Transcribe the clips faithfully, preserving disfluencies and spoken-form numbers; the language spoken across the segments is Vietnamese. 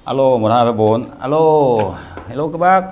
Alo một hai ba bốn. Alo, hello các bác.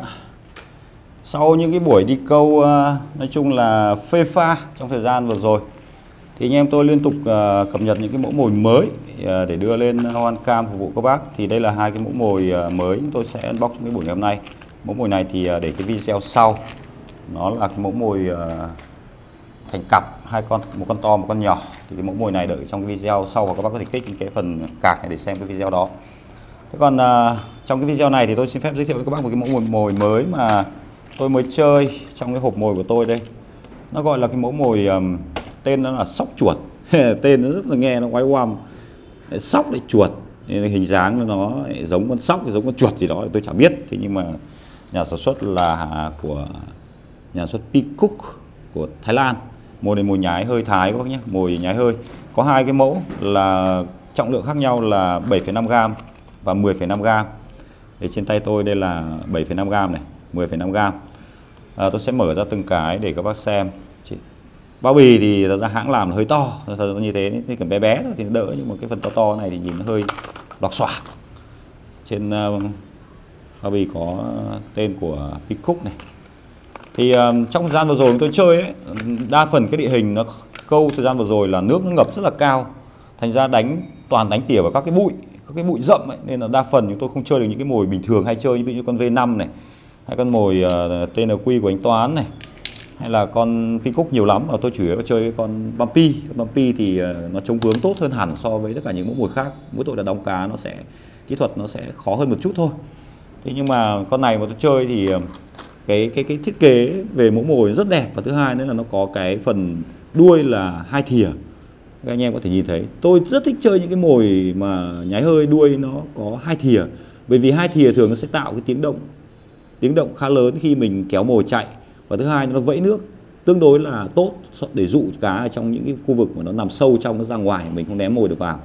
Sau những cái buổi đi câu uh, nói chung là phê pha trong thời gian vừa rồi thì anh em tôi liên tục uh, cập nhật những cái mẫu mồi mới uh, để đưa lên Hoan Cam phục vụ các bác. Thì đây là hai cái mẫu mồi uh, mới chúng tôi sẽ unbox trong cái buổi ngày hôm nay. Mẫu mồi này thì uh, để cái video sau, nó là cái mẫu mồi uh, thành cặp, hai con, một con to một con nhỏ. Thì cái mẫu mồi này đợi trong cái video sau và các bác có thể kích cái phần card này để xem cái video đó. Thế còn uh, trong cái video này thì tôi xin phép giới thiệu với các bác một cái mẫu mồi, mồi mới mà tôi mới chơi trong cái hộp mồi của tôi đây. Nó gọi là cái mẫu mồi um, tên nó là sóc chuột. Tên nó rất là nghe nó quái oăm. Sóc lại chuột, hình dáng nó giống con sóc, giống con chuột gì đó tôi chả biết. Thế nhưng mà nhà sản xuất là của nhà sản xuất Peacock của Thái Lan. Mồi này mồi nhái hơi Thái các bác nhé, mồi nhái hơi. Có hai cái mẫu là trọng lượng khác nhau là bảy phẩy năm gam và mười phẩy năm gam. Thì trên tay tôi đây là bảy phẩy năm gam này, mười phẩy năm gam. À, tôi sẽ mở ra từng cái để các bác xem. Bao bì thì ra hãng làm là hơi to, thật như thế thì cầm bé bé thôi thì đỡ, nhưng mà cái phần to to này thì nhìn nó hơi lọc xoạc. Trên uh, bao bì có tên của Peacock này. Thì uh, trong thời gian vừa rồi tôi chơi ấy, đa phần cái địa hình nó câu thời gian vừa rồi là nước nó ngập rất là cao, thành ra đánh toàn đánh tỉa vào các cái bụi, các cái bụi rậm ấy, nên là đa phần chúng tôi không chơi được những cái mồi bình thường hay chơi, ví dụ như con V năm này, hay con mồi uh, tê en quy của anh Toán này, hay là con Peacock nhiều lắm. Và tôi chủ yếu chơi con Bumpy. Con Bumpy thì uh, nó chống vướng tốt hơn hẳn so với tất cả những mẫu mồi khác. Mỗi tội là đóng cá nó sẽ kỹ thuật nó sẽ khó hơn một chút thôi. Thế nhưng mà con này mà tôi chơi thì uh, cái cái cái thiết kế về mẫu mồi rất đẹp, và thứ hai nữa là nó có cái phần đuôi là hai thìa. Các anh em có thể nhìn thấy, tôi rất thích chơi những cái mồi mà nhái hơi đuôi nó có hai thìa, bởi vì hai thìa thường nó sẽ tạo cái tiếng động tiếng động khá lớn khi mình kéo mồi chạy, và thứ hai nó vẫy nước tương đối là tốt để dụ cá ở trong những cái khu vực mà nó nằm sâu trong, nó ra ngoài mình không ném mồi được vào.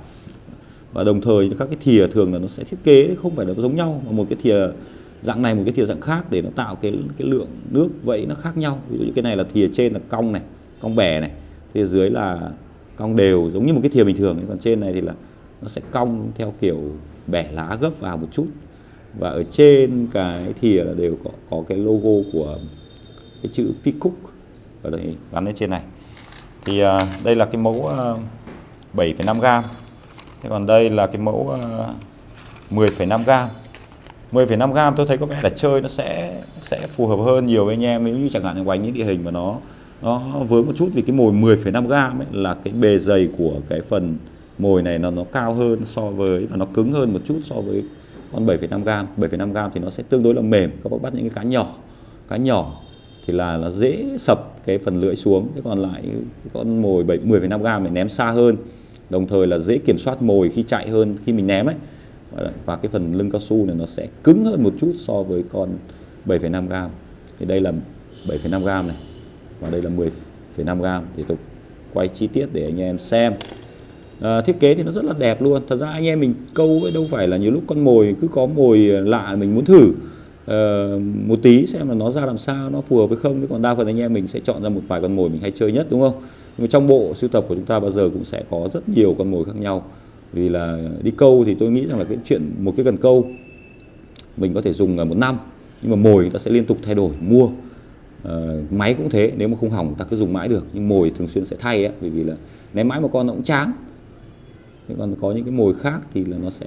Và đồng thời các cái thìa thường là nó sẽ thiết kế không phải là nó giống nhau, mà một cái thìa dạng này một cái thìa dạng khác để nó tạo cái cái lượng nước vẫy nó khác nhau. Ví dụ như cái này là thìa trên là cong này, cong bè này, thìa dưới là cong đều giống như một cái thìa bình thường, còn trên này thì là nó sẽ cong theo kiểu bẻ lá gấp vào một chút. Và ở trên cái thìa là đều có, có cái logo của cái chữ Peacock ở đây gắn lên trên này. Thì uh, đây là cái mẫu uh, bảy phẩy năm gam. Thế còn đây là cái mẫu uh, mười phẩy năm gam. mười phẩy năm gam tôi thấy có vẻ là chơi nó sẽ sẽ phù hợp hơn nhiều với anh em, nếu như chẳng hạn quanh những địa hình mà nó nó vướng một chút, vì cái mồi mười phẩy năm gam ấy là cái bề dày của cái phần mồi này nó nó cao hơn so với, và nó cứng hơn một chút so với con bảy phẩy năm gam. bảy phẩy năm gam thì nó sẽ tương đối là mềm, các bác bắt những cái cá nhỏ cá nhỏ thì là nó dễ sập cái phần lưỡi xuống. Thế còn lại cái con mồi mười phẩy năm gam này ném xa hơn, đồng thời là dễ kiểm soát mồi khi chạy hơn khi mình ném ấy. Và cái phần lưng cao su này nó sẽ cứng hơn một chút so với con bảy phẩy năm gam. Thì đây là bảy phẩy năm gam này, và đây là mười phẩy năm gam. Thì tôi quay chi tiết để anh em xem. À, thiết kế thì nó rất là đẹp luôn. Thật ra anh em mình câu ấy đâu phải là nhiều lúc con mồi cứ có mồi lạ mình muốn thử uh, một tí xem là nó ra làm sao, nó phù hợp với không. Còn đa phần anh em mình sẽ chọn ra một vài con mồi mình hay chơi nhất, đúng không? Nhưng mà trong bộ sưu tập của chúng ta bao giờ cũng sẽ có rất nhiều con mồi khác nhau. Vì là đi câu thì tôi nghĩ rằng là cái chuyện một cái cần câu mình có thể dùng một năm, nhưng mà mồi ta sẽ liên tục thay đổi mua. uh, Máy cũng thế, nếu mà không hỏng ta cứ dùng mãi được, nhưng mồi thường xuyên sẽ thay ấy, bởi vì là ném mãi một con nó cũng chán. Thế còn có những cái mồi khác thì là nó sẽ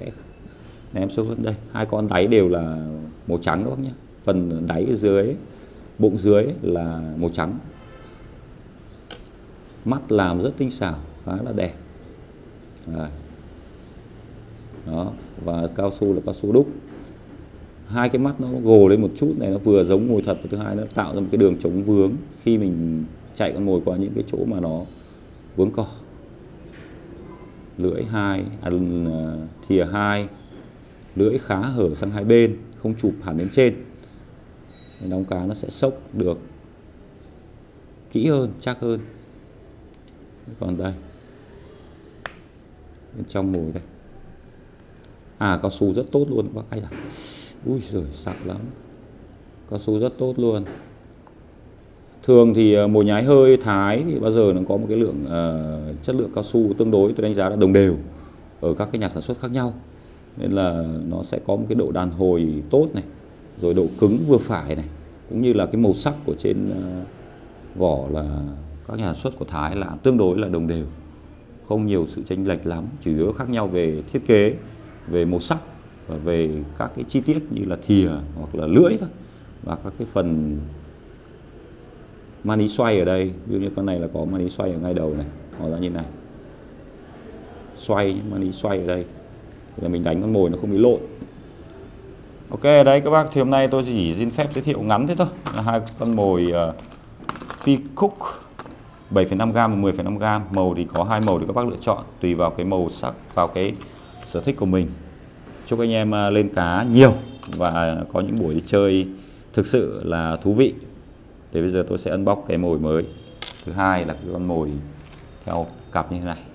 ném sâu hơn. Đây, hai con đáy đều là màu trắng các bác nhé. Phần đáy ở dưới, bụng dưới là màu trắng. Mắt làm rất tinh xảo, khá là đẹp. Đấy. Đó, và cao su là cao su đúc. Hai cái mắt nó gồ lên một chút này, nó vừa giống mồi thật, và thứ hai nó tạo ra một cái đường chống vướng khi mình chạy con mồi qua những cái chỗ mà nó vướng cỏ. Lưỡi hai, à, thìa hai, lưỡi khá hở sang hai bên, không chụp hẳn đến trên. Đóng cá nó sẽ xốc được kỹ hơn, chắc hơn. Còn đây, bên trong mồi đây, à cao su rất tốt luôn bác anh ạ. Ui giời, sặc lắm. Cao su rất tốt luôn. Thường thì mồi nhái hơi Thái thì bao giờ nó có một cái lượng uh, chất lượng cao su tương đối tôi đánh giá là đồng đều ở các cái nhà sản xuất khác nhau. nên là nó sẽ có một cái độ đàn hồi tốt này, rồi độ cứng vừa phải này, cũng như là cái màu sắc của trên vỏ là các nhà sản xuất của Thái là tương đối là đồng đều, không nhiều sự chênh lệch lắm, chủ yếu khác nhau về thiết kế, về màu sắc và về các cái chi tiết như là thìa hoặc là lưỡi thôi, và các cái phần mani xoay ở đây. Ví dụ như con này là có mani xoay ở ngay đầu này, mở ra như này, xoay mani xoay ở đây là mình đánh con mồi nó không bị lộn. Ok đấy các bác, thì hôm nay tôi chỉ xin phép giới thiệu ngắn thế thôi, là hai con mồi uh, Peacock bảy phẩy năm gam và mười phẩy năm gam. Màu thì có hai màu để các bác lựa chọn tùy vào cái màu sắc, vào cái sở thích của mình. Chúc anh em uh, lên cá nhiều và có những buổi đi chơi thực sự là thú vị. Thì bây giờ tôi sẽ unbox cái mồi mới. Thứ hai là cái con mồi theo cặp như thế này.